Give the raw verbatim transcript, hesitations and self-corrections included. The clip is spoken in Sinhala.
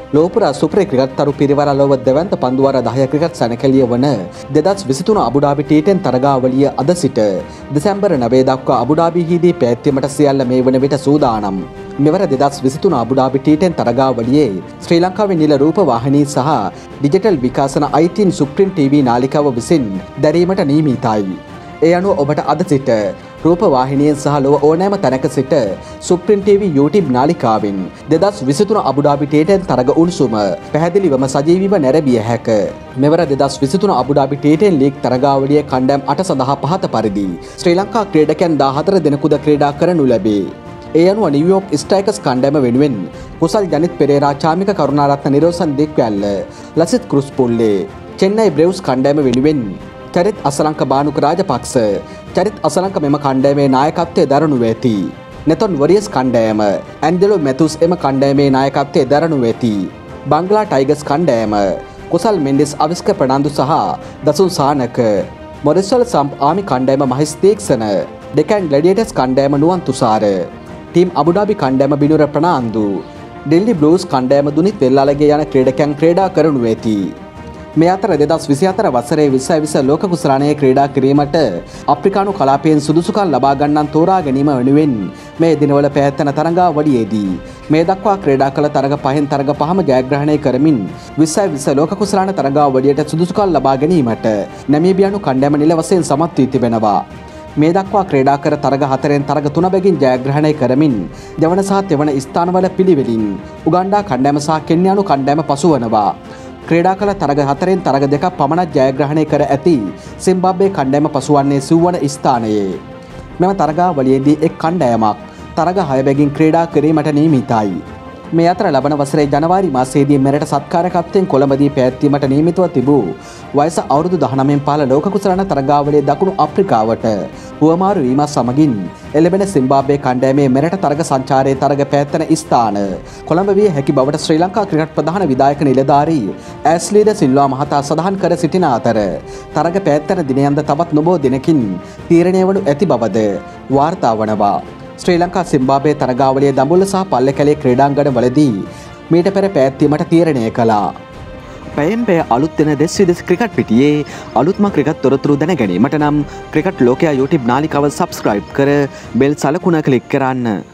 ලෝපුරා සුපරි ක්‍රිකට් තරු පිරිවර ලොව දෙවන්ත පන්දුවාර දහය ක්‍රිකට් සැණකෙළිය වන දෙදස් විසිතුන අබුඩාබි ටී ටෙන් තරගාවලිය අද සිට දෙසැම්බර් නවය දක්වා අබුඩාබිහිදී පැවැත්වීමට සියල්ල මේ වන විට සූදානම්. මෙවර දෙදස් විසිතුන අබුඩාබි ටී ටෙන් තරගාවලියේ ශ්‍රී ලංකාවේ නිල රූප වාහිනී සහ ඩිජිටල් විකාශන අයිතීන් සුප්‍රීම් ටීවී නාලිකාව විසින් දැරීමට නියමිතයි. ඒ අනුව ඔබට අද සිට රූප වාහිනියෙන් සහ ලොව ඕනෑම තැනක සිට සුප්‍රීම් ටීවී YouTube නාලිකාවෙන් දෙදස් විසිතුන අබුඩාබි ටී ටෙන් තරග උණුසුම පැහැදිලිවම සජීවීව නැරඹිය හැක. මෙවර දෙදස් විසිතුන අබුඩාබි ටී ටෙන් ලීග් තරගාවලියේ කණ්ඩායම් අට සඳහා පහත පරිදි ශ්‍රී ලංකා ක්‍රීඩකයන් දාහතර දෙනෙකුද ක්‍රීඩා කරනු ලැබේ. ඒ අනුව නිව්යෝර්ක් ස්ට්‍රයිකර්ස් කණ්ඩායම වෙනුවෙන් කුසල් ජනිත් පෙරේරා, චාමික කරුණාරත්න, නිරෝසන් දික්වැල්ල, ලසිත් ක්‍රුස්පුල්ලේ, චෙන්නයි බ්‍රෙව්ස් කණ්ඩායම වෙනුවෙන් චරිත් අසලංක බානුක රාජපක්ෂ, චරිත් අසලංක මෙම කණ්ඩායමේ නායකත්වයේ දරනු ඇති. නෙතොන් වොරියර්ස් කණ්ඩායම ඇන්ජලෝ මැතුස් එම කණ්ඩායමේ නායකත්වයේ දරනු ඇති. බංගලා ටයිගර්ස් කණ්ඩායම කුසල් මෙන්ඩිස්, අවිස්ක ප්‍රනාන්දු සහ දසුන් සානක, මොරිස්වල සම්ප් ආමි කණ්ඩායම මහිස් තීක්ෂණ, ඩෙකන් ග්ලැඩියේටර්ස් කණ්ඩායම නුවන් තුසාර, ටීම් අබුඩාබි කණ්ඩායම බිනුර ප්‍රනාන්දු, ඩෙල්ලි බ්ලූස් කණ්ඩායම දුනිත් වෙල්ලාලගේ යන ක්‍රීඩකයන් ක්‍රීඩා කරනු ඇති. මේ අතර දෙදස් විසිහතර වසරේ විස්සයි විස ලෝක කුසලානයේ ක්‍රීඩා කිරීමට අප්‍රිකානු කලාපයෙන් සුදුසුකම් ලබා ගන්නන් තෝරා ගැනීම වෙනුවෙන් මේ දිනවල පැවැත්වෙන තරගාවලියේදී මේ දක්වා ක්‍රීඩා කළ තරග පහෙන් තරග පහම ජයග්‍රහණය කරමින් විස්සයි විස ලෝක කුසලාන තරගාවලියට සුදුසුකම් ලබා ගැනීමට නැමීබියානු කණ්ඩායම නිල වශයෙන් සමත් වී තිබෙනවා. මේ දක්වා ක්‍රීඩා කර තරග හතරෙන් තරග තුන බැගින් ජයග්‍රහණය කරමින් දෙවන සහ තෙවන ස්ථානවල පිළිවෙලින් උගන්ඩා කණ්ඩායම සහ කෙන්යානු කණ්ඩායම පසුවනවා. ක්‍රීඩා කළ තරග හතරෙන් තරග දෙකක් පමණක් ජයග්‍රහණය කර ඇති සිම්බාබ්වේ කණ්ඩායම පසුවන්නේ සිව්වන ස්ථානයේ. මෙම තරගාවලියේදී එක් කණ්ඩායමක් තරග හය බැගින් ක්‍රීඩා කිරීමට නියමිතයි. මේ අතර ලබන වසරේ ජනවාරි මාසයේදී මෙරට සත්කාරකත්වයෙන් කොළඹදී පැවැත්වීමට නියමිතව තිබූ වයස අවුරුදු දහනවයෙන් පහළ ලෝක කුසලාන තරගාවලියේ දකුණු අප්‍රිකාවට හුවමාරු වීමත් සමගින් එළඹෙන සිම්බාබ්වේ කණ්ඩායමේ මෙරට තරග සංචාරයේ තරග පැවැත්වෙන ස්ථාන කොළඹ විය හැකි බවට ශ්‍රී ලංකා ක්‍රිකට් ප්‍රධාන විධායක නිලධාරී ඇස්ලී ද සිල්වා මහතා සඳහන් කර සිටින අතර තරග පැවැත්වෙන දිනයන්ද තවත් නොබෝ දිනකින් තීරණය වනු ඇති බවද වාර්තා වනවා. ශ්‍රී ලංකා සිම්බාබ්වේ තරගාවලියේ දඹුල්ල සහ පල්ලේකැලේ ක්‍රීඩාංගණවලදී මීට පෙර පැවැත්වීමට තීරණය කළා. පැයෙන් පැය අලුත් වෙන දෙස් විදෙස් ක්‍රිකට් පිටියේ අලුත්ම ක්‍රිකට් තොරතුරු දැන ගැනීමට නම් ක්‍රිකට් ලෝකයා YouTube නාලිකාව සබ්ස්ක්‍රයිබ් කර බෙල් සලකුණ ක්ලික් කරන්න.